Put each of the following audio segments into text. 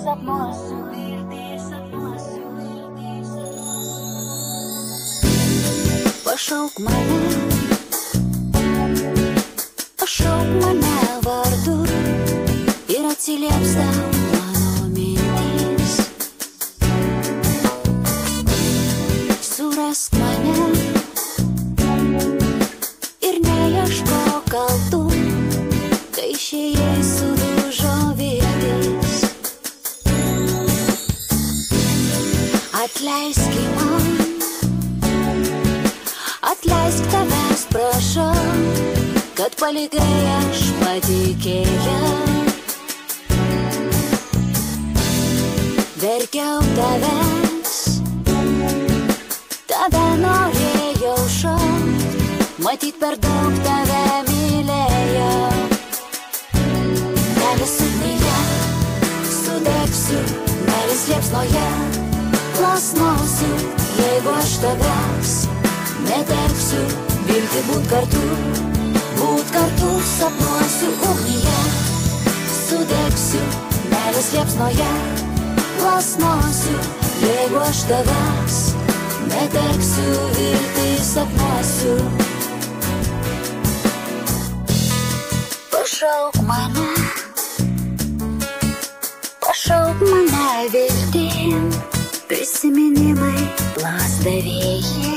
sapnuosiu. Pašauk mane vardu ir atsilieps tau mano mintis. Surask mane ir neieškok kaltų, kai išėjai sudužo viltis. Atleisk man, atleisk tavęs prašau, kad palikai aš patikėjau. Verkiau tavęs, tave norėjau šaukt, matyt per daug tave mylėjau. Meilės ugnyje sudegsiu, meilės liepsnoje plasnosiu, jeigu aš tavęs neteksiu. Viltį būt kartu sapnuosiu ugnyje. Sudegsiu, meilės liepsnoje plasnosiu, jeigu aš tavęs neteksiu. Viltį sapnuosiu. Pašauk mane viltim, prisiminimai lasdavėjai.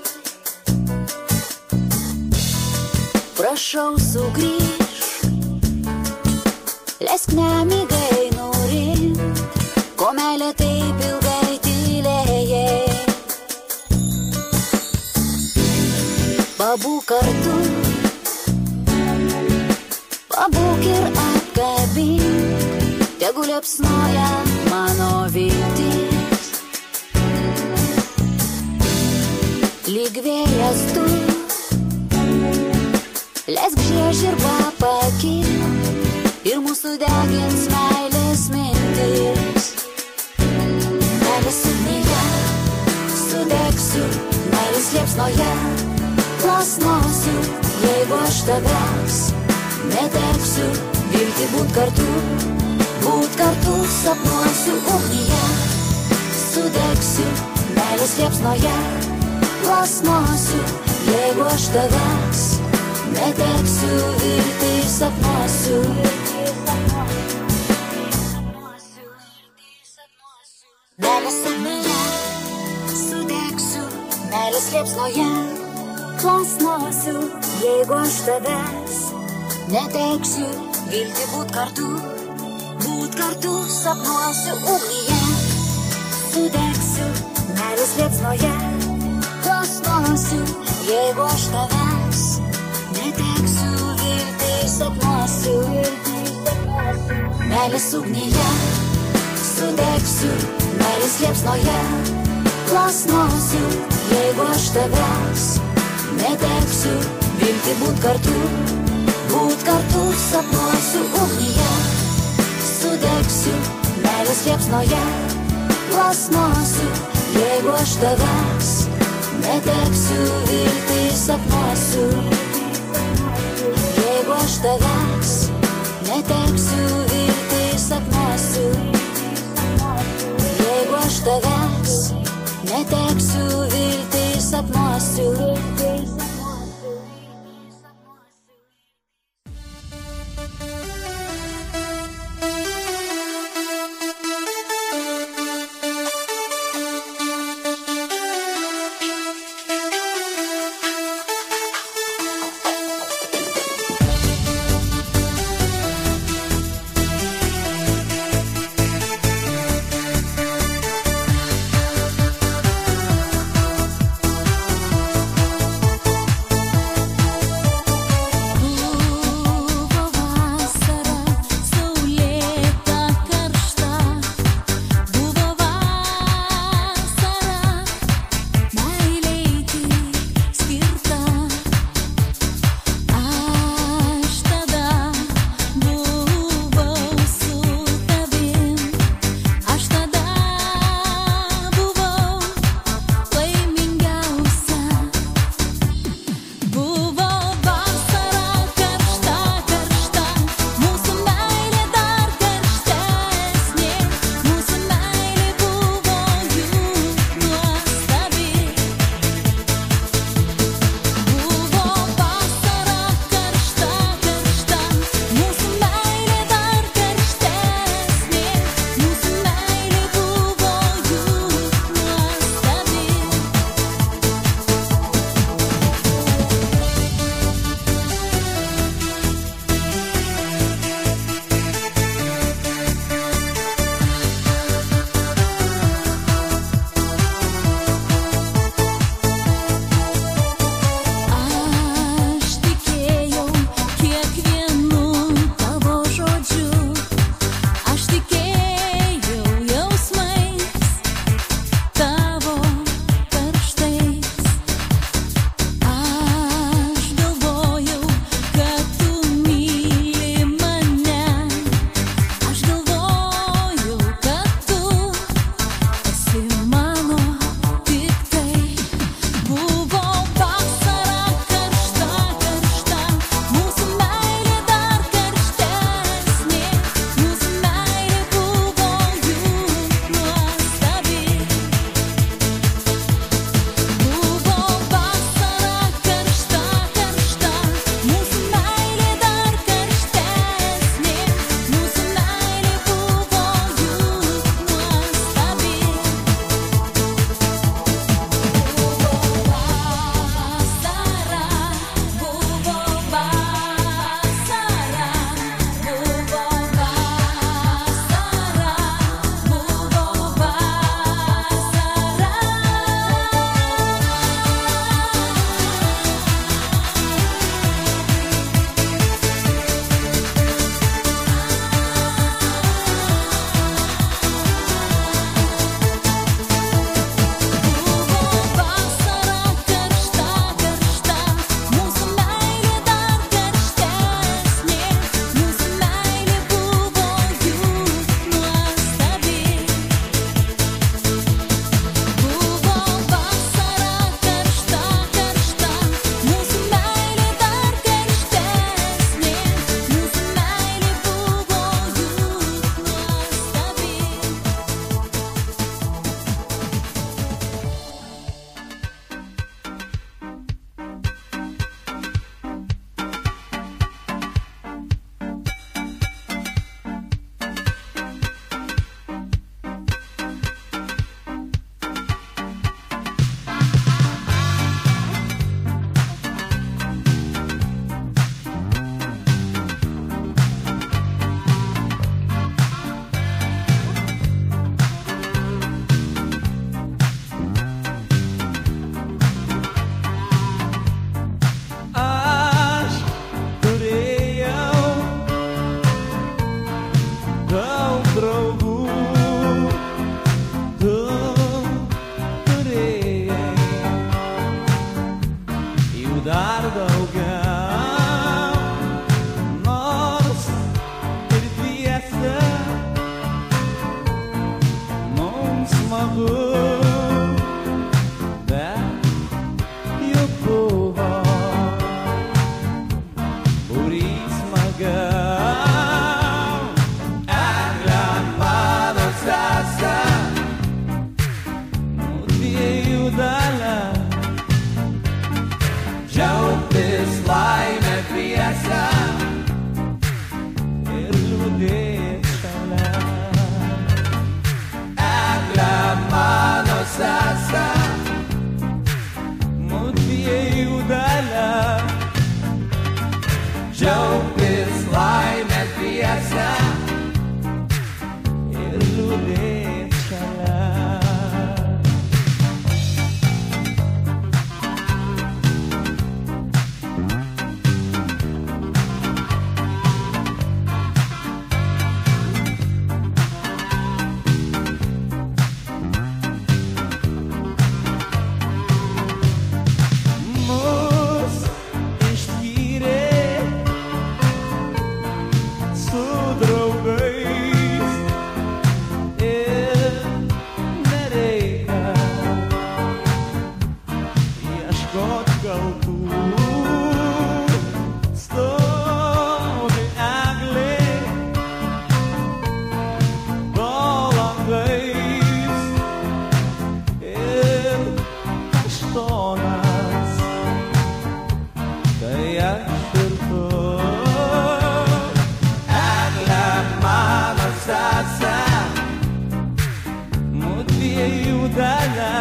Prašau sugrįžk, leisk nemigai nurimt, ko meilė taip ilgai tylėjai. Pabūk kartu, pabūk ir apkabink, tegu liepsnoja mano viltis. Lyg vėjas tu, leisk žiežirbą pakilt ir mūsų degins meilės mintis. Meilės ugnyje sudegsiu, meilės liepsnoje plasnosiu, jeigu aš tavęs neteksiu. Viltį būt kartu sapnuosiu ugnyje. Sudegsiu, meilės liepsnoje plasnosiu, jeigu aš tavęs neteksiu. Viltį sapnuosiu. Meilės ugnyje sudegsiu, meilės liepsnoje plasnosiu, jeigu aš tavęs neteksiu. Viltį būt kartu sapnuosiu ugnyje. Sudegsiu, meilės liepsnoje plasnosiu, jeigu aš tavęs neteksiu. Viltį sapnuosiu. Meilės ugnyje sudegsiu, meilės liepsnoje plasnosiu, jeigu aš tavęs neteksiu. Viltį būt kartu sapnuosiu ugnyje. Sudegsiu, meilės liepsnoje plasnosiu, jeigu aš tavęs neteksiu. Viltį sapnuosiu. Jeigu aš tavęs neteksiu. Viltį sapnuosiu. Jeigu aš tavęs neteksiu. Viltį sapnuosiu. dviejų dalia.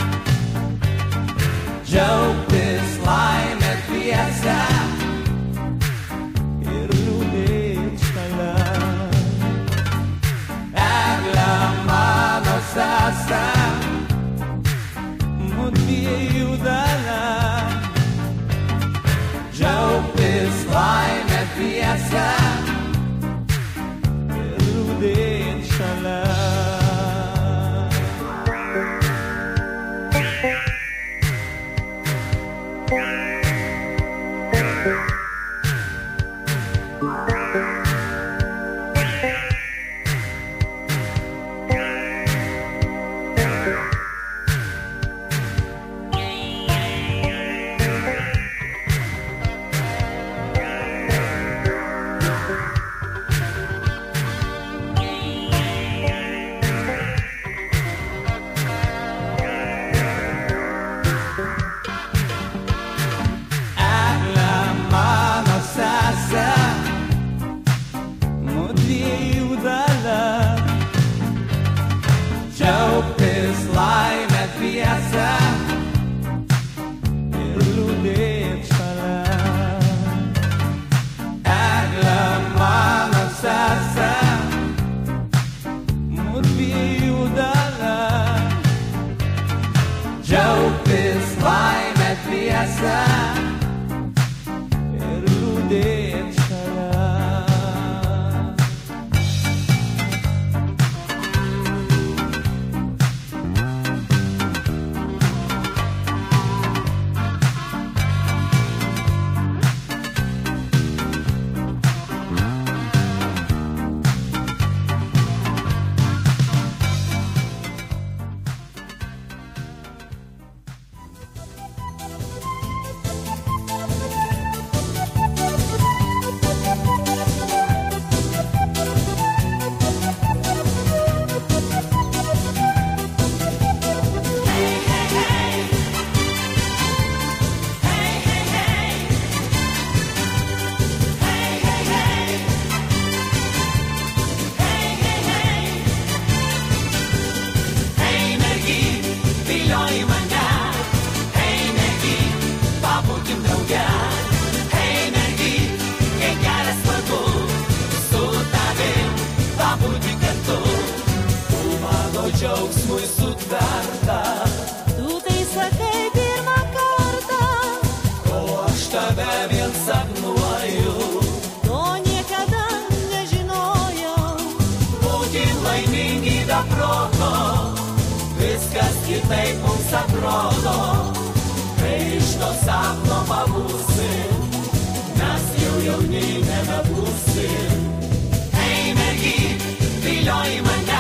Džiaugtis laimę dviese ir liūdėt šalia. Egle mano sese, dviejų dalia. Džiaugtis laimę dviese ir liūdėt šalia. Džiaugtis laimę dviese ir liūdėt šalia. Egle mano sese, mudviejų dalia. Džiaugtis laimę dviese ir liūdėt šalia. Džiaugsmui sutverta. Tu tai sakai pirmą kartą, O aš tave vien sapnuoju. to niekada nežinojau. Būkim laimingi be proto, viskas kitaip mums atrodo. Kai iš to sapno pabūsim, mes jau jauni nebebūsim. Hei mergyt, vilioji mane.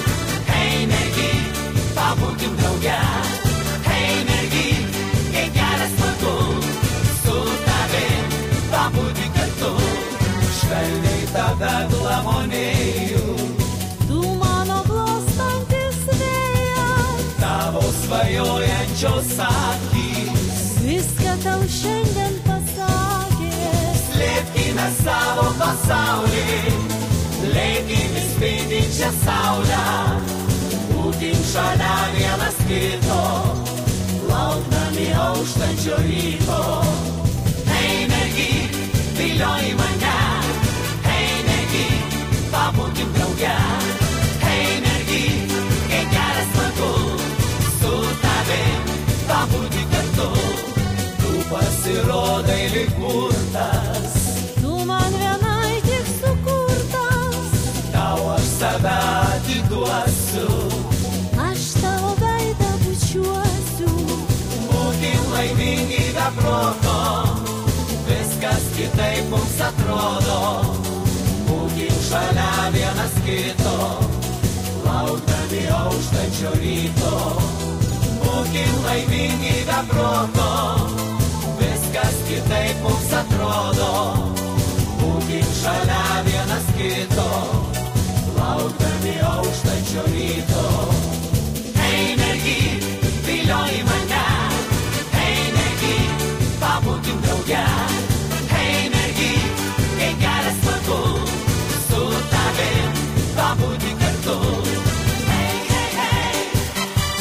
Pabūkim drauge, hei mergyt, kai geras smagu, su tavim pabūti kartu, švelniai tave glamonėju. Tu mano glostantis vėjas, Tavo svajojančios akys, viską tau šiandien pasakė. slėpkime savo pasaulį, leidkime spindinčią saulę. Būkim šalia vienas kito, laukdami auštančio ryto. Hei mergyt, vilioji mane. Hei mergyt, pabūkim drauge. Hei mergyt, kai geras smagu, su tavim pabūti kartu. Tu pasirodai lyg burtas, Tu man vienai tik sukurtas, tau aš save atiduosiu. aš tavo veidą bučiuosiu. Būkim laimingi be proto, viskas kitaip mums atrodo. Būkim šalia vienas kito, laukdami auštančio ryto. Būkim laimingi be proto, viskas kitaip mums atrodo. Būkim šalia vienas kito, laukdami auštančio ryto. Hei mergyt, vilioji mane. Hei mergyt, pabūkim drauge. Hei mergyt, kai geras smagu, su tavim pabūti kartu. Hei, hei, hei.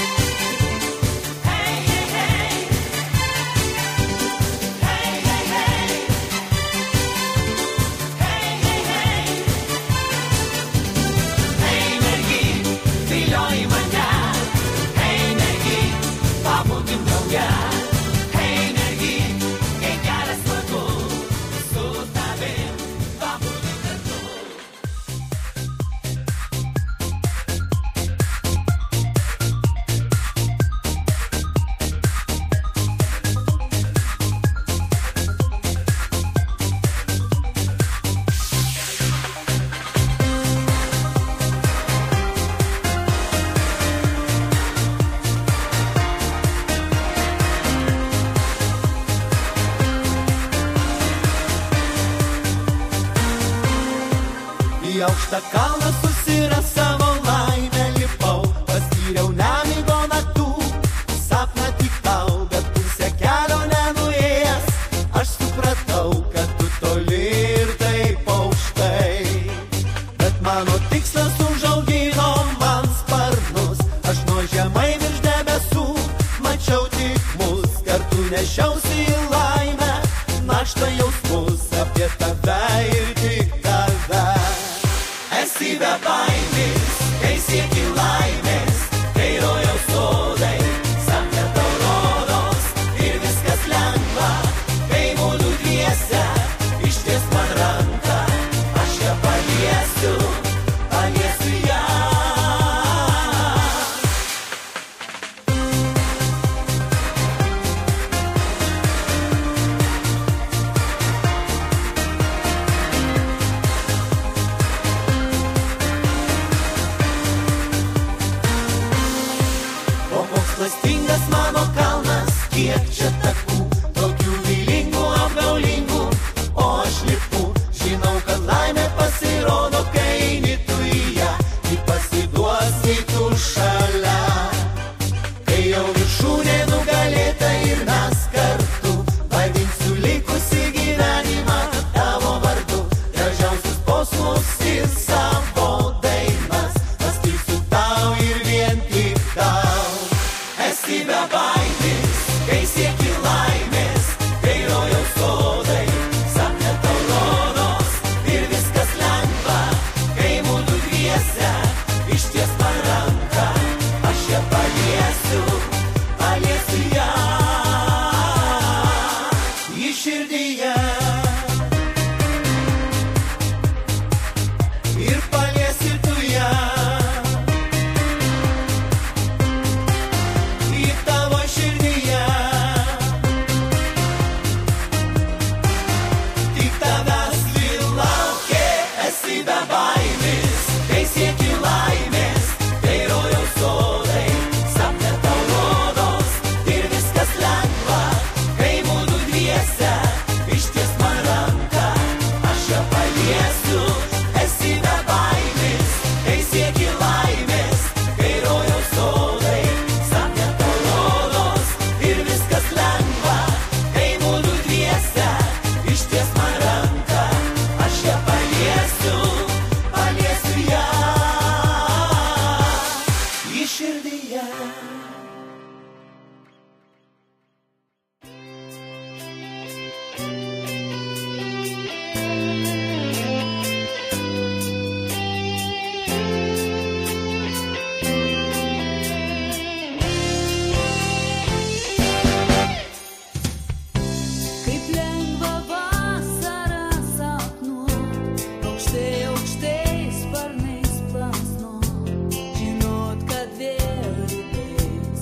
aukštą kalną susiras savo laimę lipau, paskyriau nemigo naktų, sapną tik tau, bet pusę kelio nenuėjęs, aš supratau, kad tu toli ir taip aukštai. Bet mano tikslas užaugino man sparnus, aš nuo žemai virš debesų mačiau tik mus, kartu nešiausi į laimę, naštą jausmus apie tave ir tik tave. Esi be baimės, kai sieki laimės, kai rojaus sodai, sapne tau rodos ir viskas lengva, kai mudu dviese, išties man ranką, aš ją paliesiu, paliesiu ją. Klastingas mano kalnas, kiek čia takų, tokių vilingų, apgaulingų, o aš lipu, žinau, kad laimė pasirodo, kai eini tu į ją, ji pasiduos, kai tu šalia. Kai jau viršūnė nugalėta ir mes kartu, vadinsiu likusį gyvenimą tavo vardu, gražiausius posmus ir savo dainas, paskirsiu tau ir vien tik tau. Esi be baimės, kai sieki laimės, kai rojaus sodai, sapne tau rodos ir viskas lengva, kai mudu dviese, išties man ranką, aš ją paliesiu, paliesiu ją į širdyje. Ir paliesi tu ją į tavo širdyje. Tik tavęs vėl laukia, esi be baimės, kai sieki laimės, kai rojaus sodai, sapne tau rodos ir viskas lengva, kai mudu dviese, išties man ranką, aš ją paliesiu. Esi be baimės, kai sieki laimės, kai rojaus sodai, sapne tau rodos ir viskas lengva, kai mudu dviese, išties man ranką, aš ją paliesiu, paliesiu ją į širdyje. Kaip lengva vasarą sapnuot, aukštai, aukštai sparnais plasnot, žinot, kad vėl rytais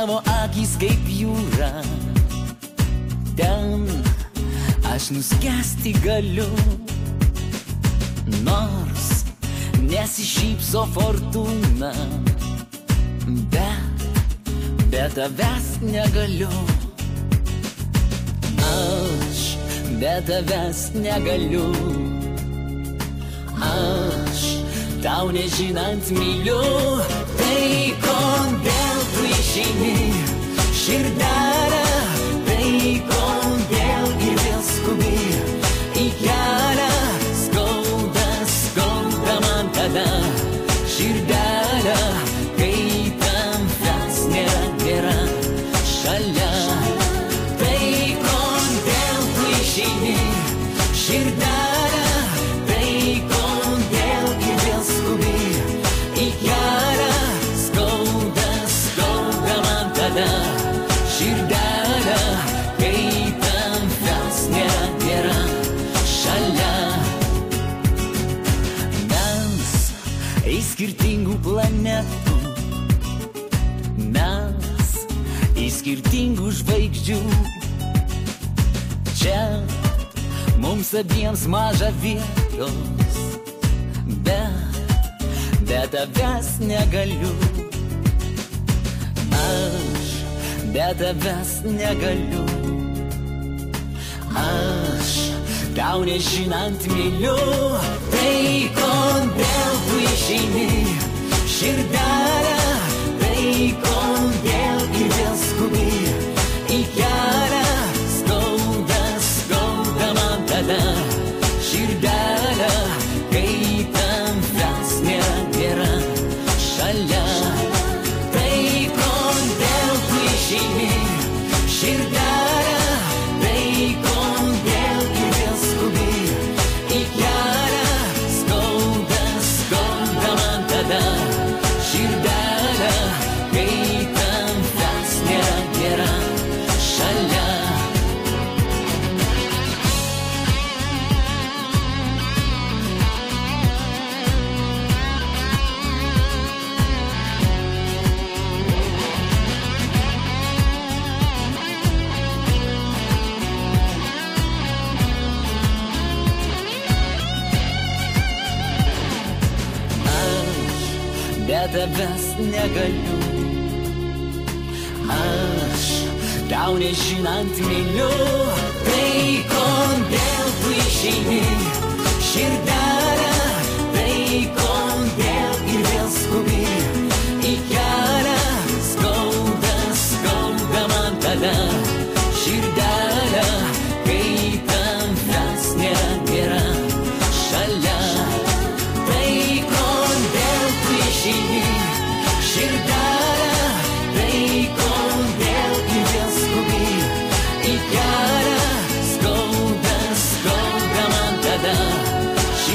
tavo akys kaip jūra, ten aš nuskęsti galiu. Nors nesišypso fortūna, be tavęs negaliu. Aš be tavęs negaliu. Aš tau nežinant myliu. Tai kodėl tu išeini, širdelė, tai kodėl ir vėl skubi į kelią. Skauda, skauda man tada, širdelė, kai tavęs nėra šalia. Tai kodėl tu išeini, širdelė, tai kodėl ir vėl skubi į kelią. Skauda, skauda man tada, širdelė, kai tavęs nėra šalia. Mes iš skirtingų planetų, mes iš skirtingų žvaigždžių. Čia mums abiems maža vietos, be tavęs negaliu. Aš be tavęs negaliu. Aš tau nežinant myliu. Tai kodėl tu išeini, širdelė, tai kodėl ir vėl skubi į kelią. Skauda, skauda man tada, širdelė, kai tavęs nėra šalia. Tai kodėl tu išeini, širdelė, tai kodėl ir vėl skubi į kelią. Skauda, skauda man tada, širdelė, kai tavęs nėra šalia. Be tavęs negaliu. Aš tau nežinant myliu. Tai kodėl tu išeini, širdelė, tai kodėl ir vėl skubi į kelią. Skauda, skauda man tada, širdelė, kai tavęs nėra šalia. Tai kodėl tu išeini, širdelė, tai kodėl ir vėl skubi į kelią. Skauda, skauda man tada,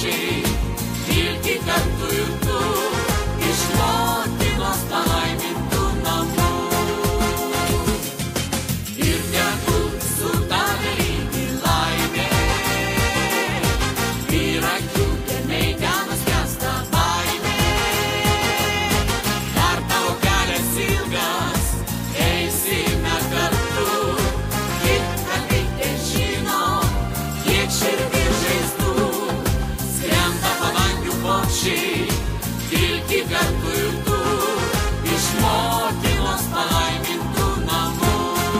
paukščiai, vilki kartu ir tu, iš motinos palaimintų namų. Ir tegu su tave lydi laimė, ir akių gelmėj ten nuskęsta baimė. Dar tavo kelias ilgas, eisime kartu, kitą bitę žino, kiek širdį žaizdų. Skrenda padangių paukščiai, vilki kartu ir tu, iš motinos palaimintų namų.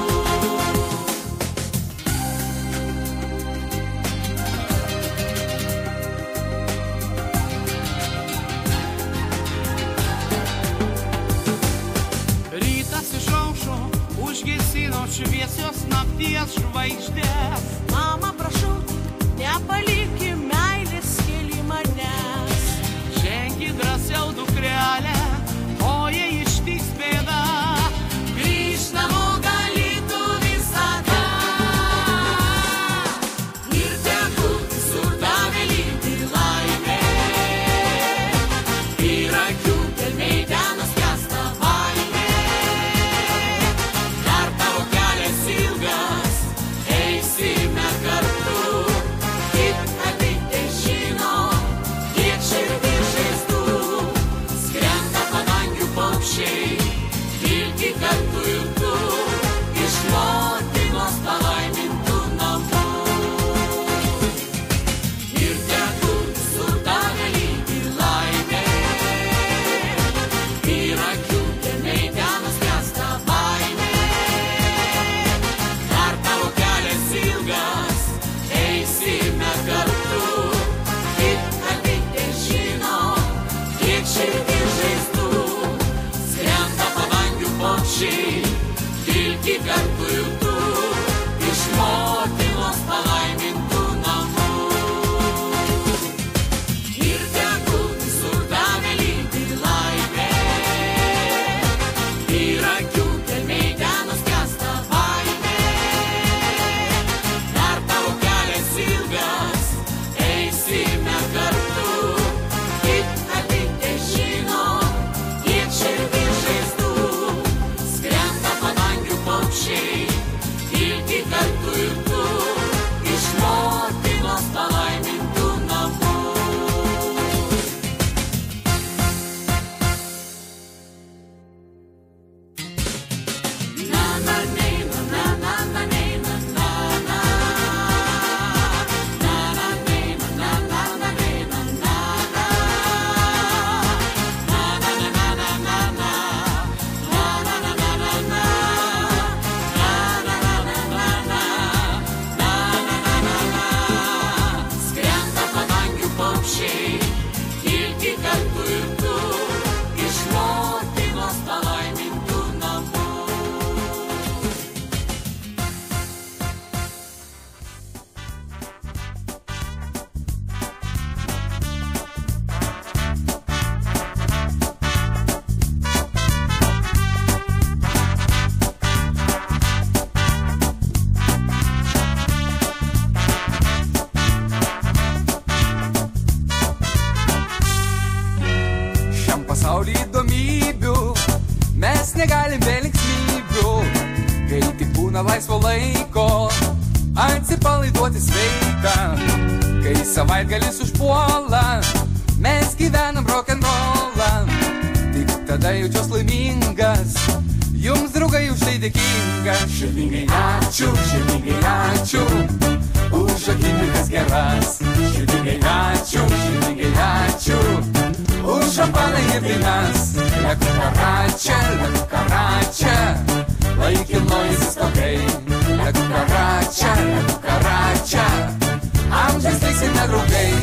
Rytas išaušo, užgesino šviesios nakties žvaigždės. Mama, prašau, nepaliki meilės keli manęs. Žengi drąsiau, dukrelė, o jei ištiks bėda, Grįžt namo galėtų visada. Ir tegu su tave lydi laimė, ir akių gelmėj ten nuskęsta baimė. Dar tavo kelias ilgas, eisime kartu, kitą bitę žino, kiek širdį žaizdų. Skrenda padangių paukščiai, vilki kartu ir tu, iš motinos palaimintų namų. Ir tegu su tave lydi laimė, ir akių gelmėj ten nuskęsta baimė. Dar tavo kelias ilgas, eisime kartu, kitą bitę žino, kiek širdį žaizdų. Skrenda padangių paukščiai, vilki kartu ir tu, iš motinos palaimintų namų. Ir tegu visur tave lydi laimė, ir akių gelmėj ten nuskęsta baimė. Dar tavo kelias ilgas, eisime kartu, kitą bitę žino, kiek širdį žaizdų. Skrenda padangių paukščiai, vilki kartu ir tu, iš motinos palaimintų namų. Na na nei, na na na na nei, na na na. Na na nei, na na na na nei, na na na. Na na na na na na na. Na na na na na na. Na na na na na na. Na na na na na. Skrenda padangių paukščiai, vilki kartu ir tu, iš motinos palaimintų namų. Šiam pasauly įdomybių mes negalim be linksmybių, kai tik būna laisvo laiko atsipalaiduoti sveika. Kai savaitgalis užpuola, mes gyvenam rock'n'rollą, tik tada jaučiuos laimingas, jums draugai už tai dėkinga. Širdingai ačiū, už akimirkas geras. Širdingai ačiū, už šampaną ir dainas. Leku karačia, laikinoji stogai. Leku karačia, amžiais liksime draugai.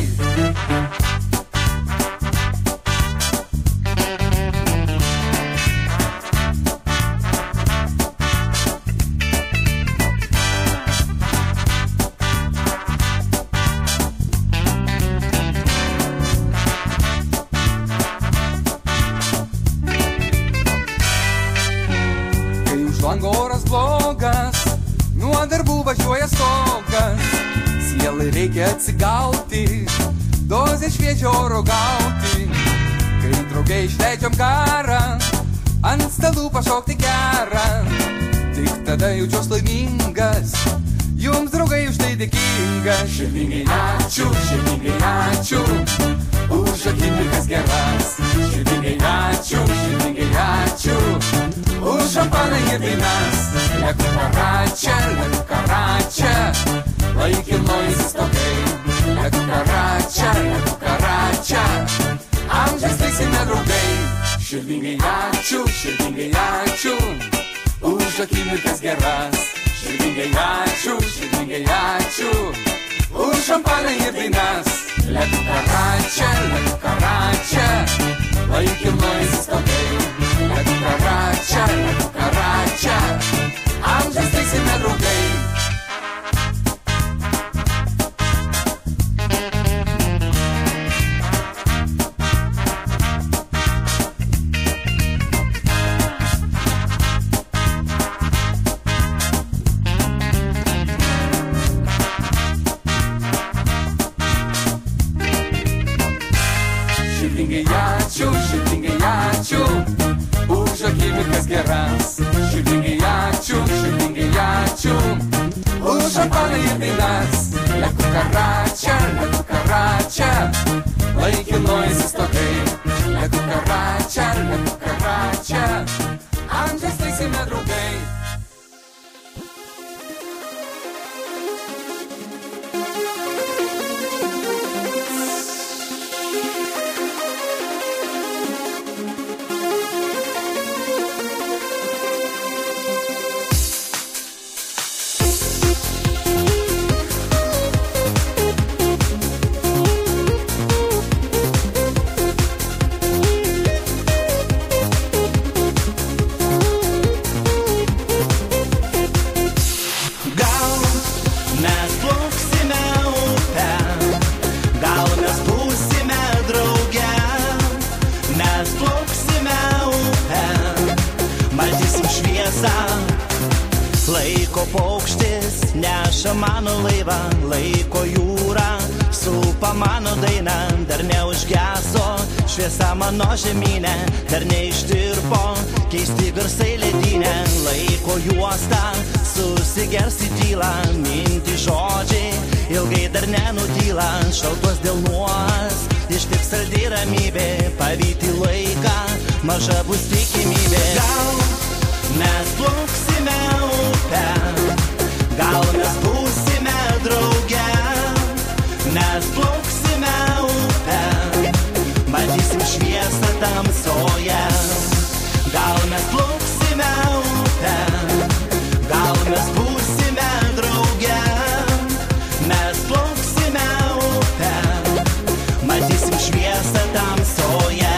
lango oras blogas, nuo darbų važiuoja stogas, sielai reikia atsigauti, dozę šviežio oro gauti, kai draugai išleidžiam garą, ant stalų pašokti gerą. Tik tada jaučiuos laimingas, jums draugai už tai dėkingas. Širdingai ačiū, už akimirkas geras. Širdingai ačiū, už šampaną ir dainas. Leku karačia, laikinoji stogai. Leku karačia, amžiais liksime draugai. Širdingai ačiū, už akimirkas geras. Širdingai ačiū, už šampaną ir dainas. Leku karačia, laikinoji stogai. Leku karačia, amžiais liksime draugai. Širdingai ačiū, už akimirkas geras. Širdingai ačiū, už šampaną ir dainas. Leku karačia, laikinoji stogai. Leku karačia, amžiais liksime draugai. Laiko paukštis neša mano laivą, laiko jūra supa mano dainą. Dar neužgeso šviesa mano žemynė, dar neištirpo keisti garsai ledynė. Laiko juosta susigers į tylą, minti žodžiai ilgai dar nenutyla. Šaltos delnuos ištiks saldi ramybė, pavyti laiką maža bus tikimybė. Gal mes plauksime upę, gal mes būsime drauge. Mes plauksime upę, matysim šviesą tamsoje. Gal mes plauksime upę, gal mes būsime drauge. Mes plauksime upę, matysim šviesą tamsoje.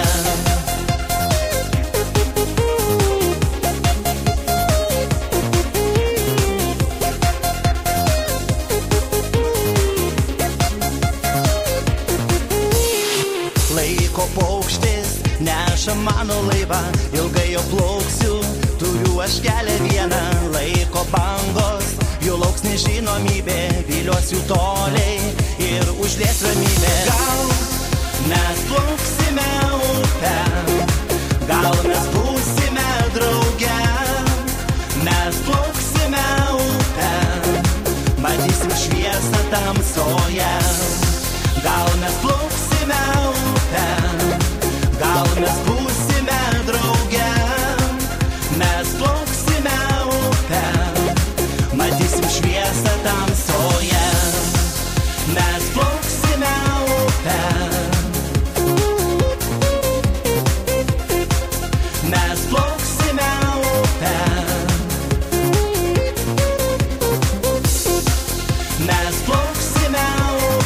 Laiko paukštis neša mano laivą, ilgai jo plauksiu, turiu aš kelią vieną. Laiko bangos, jų lauks nežinomybė, viliuosiu toliai ir užlies ramybė. Gal mes plauksime upę, gal mes būsime drauge. Mes plauksime upę, matysim šviesą tamsoje. Gal mes plauksime upę, gal mes būsime drauge. Mes plauksime upę, matysim šviesą tamsoje. Mes plauksime upę, mes plauksime upę. Mes plauksime upę.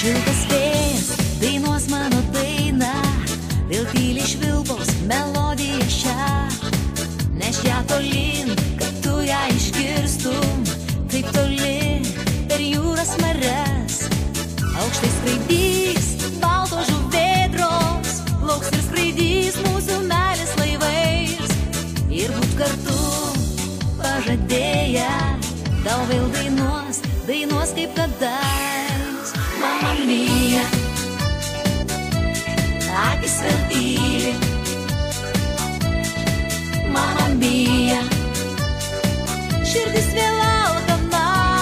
Šiltas vėjas dainuos mano dainą, vėl tyliai švilpaus melodiją šią. Neš ją tolyn, kad tu ją išgirstum, taip toli per jūras marias. Aukštai skraidys baltos žuvėdros, plauks ir skraidys mūsų meilės laivais. Ir būt kartu pažadėję, tau vėl dainuos, dainuos kaip kadais. Mamma mia, akis vėl tyli. Mamma mia, širdis vėl alkana.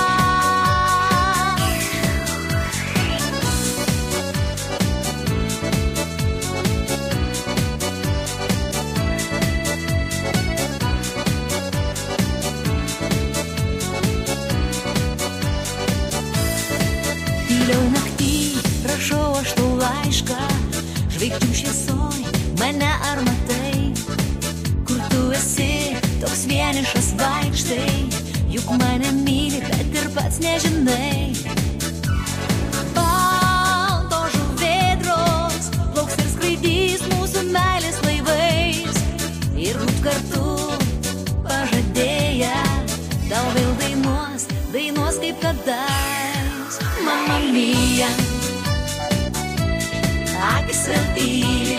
Tyliau naktį rašau aš tau laišką, žvaigždžių šviesoj mane ar matai, kur tu esi toks vienišas vaikštai, juk mane myli, bet ir pats nežinai. Baltos žuvėdros plauks ir skraidys mūsų meilės laivais. Ir būt kartu pažadėję, tau vėl dainuos, dainuos kaip kadais. Mamma mia, akis vėl tyli.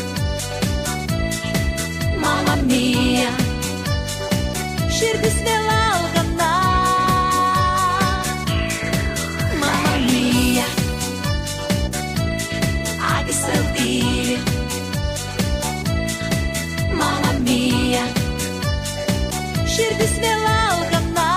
Mamma mia, širdis vėl alkana. Mamma mia, akis vėl tyli. Mamma mia, širdis vėl alkana.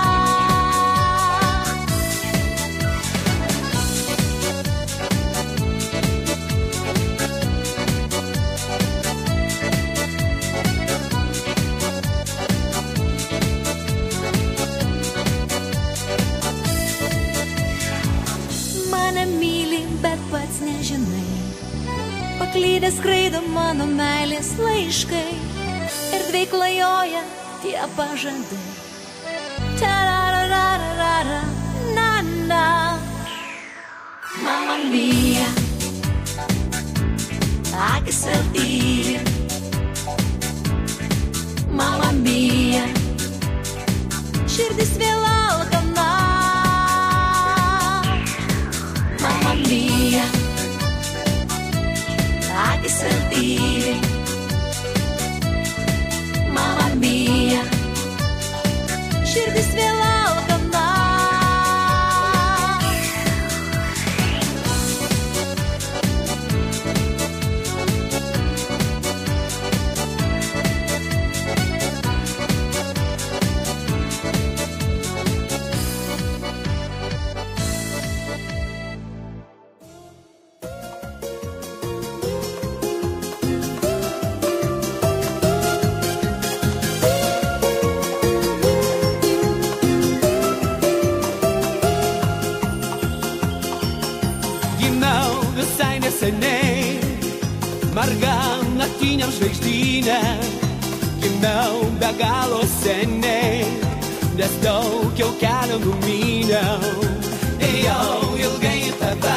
Paklydęs skraido mano meilės laiškai, erdvėj klajoja tie pažadai. Tararararara, na na. Mamma mia, akis vėl tyli. Mamma mia, širdis vėl alkana. Mamma mia, akis vėl tyli. Mamma mia, širdis vėl alkana. Margam naktiniam žvaigždynėm gimiau be galo seniai, nes daug jau kelio numyniau. Ėjau ilgai tada,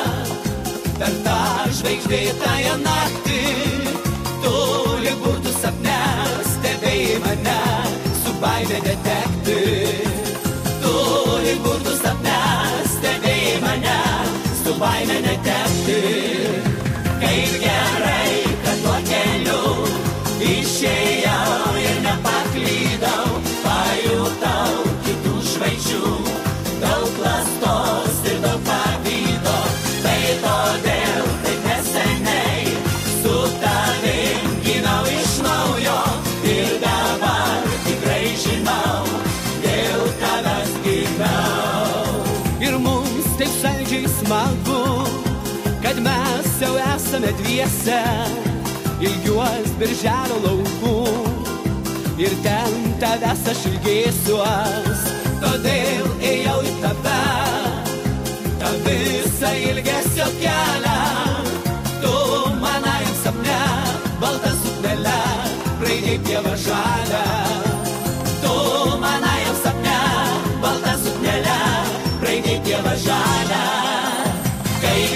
per tą žvaigždėtąją naktį, tu lyg burtų sapne stebėjai mane su baime netekti. Tu lyg burtų sapne stebėjai mane su baime netekti. Kaip gerai, kad tuo keliu išėjau ir nepaklydau, pajutau kitų žvaigždžių, daug klastos ir daug pavydo. Tai todėl taip neseniai su tavim gimiau iš naujo ir dabar tikrai žinau, dėl tavęs gimiau. Ir mums taip saldžiai smagu, kad mes jau esame dviese, ilgiuos birželio laukų ir ten tavęs aš ilgėsiuos. Todėl ėjau į tave, tą visą ilgesio kelią. Tu manajam sapne, baltą suknelę, praeidėjai pievą žalią. Tu manajam sapne, baltą suknelę, praeidėjai pievą žalią. Kai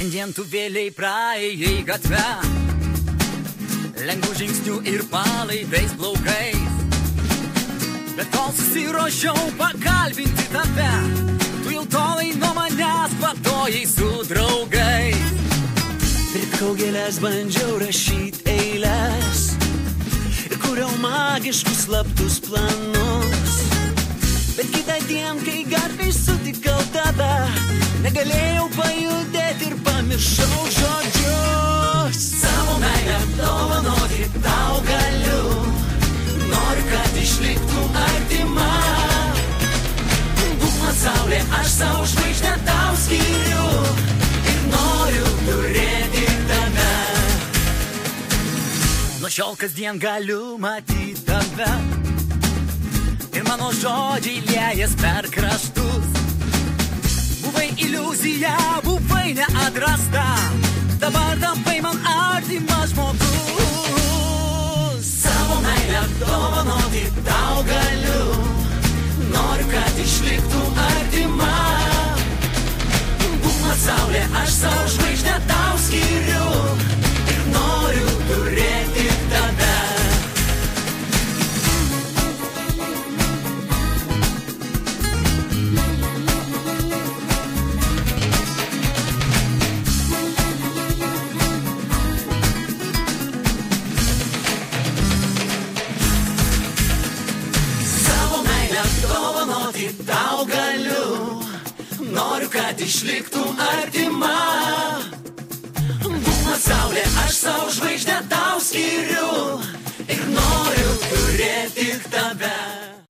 Šiandien tu vėliai praėjai gatvę, lengvų žingsnių ir palaidais plaukais. Bet kol susiruošiau pakalbinti tave, tu jau tolai nuo manęs kvatojai su draugais. Pirkau gėlės, bandžiau rašyti eilės ir kuriau magiškus slaptus planus. Bet kitą dieną, kai gatvėj sutikau tave, negalėjau pajudėti ir pamiršau žodžius. Savo meilę dovanoti tau galiu, noriu, kad išliktum artima. Būk man saulė, aš savo žvaigždę tau skiriu ir noriu turėti tave. Nuo šiol kasdien galiu matyti tave ir mano žodžiai liejas per kraštus. Buvai iliuzija, buvai neatrasta, dabar tampai man artimas žmogus. Savo meilę dovanoti tau galiu, noriu, kad išliktum artima. Būk man saulė, aš savo žvaigždę tau skiriu ir noriu turėti tave. Dovanoti tau galiu, noriu, kad išliktum artima. Būk man saulė, aš savo žvaigždę tau skiriu ir noriu turėti tave.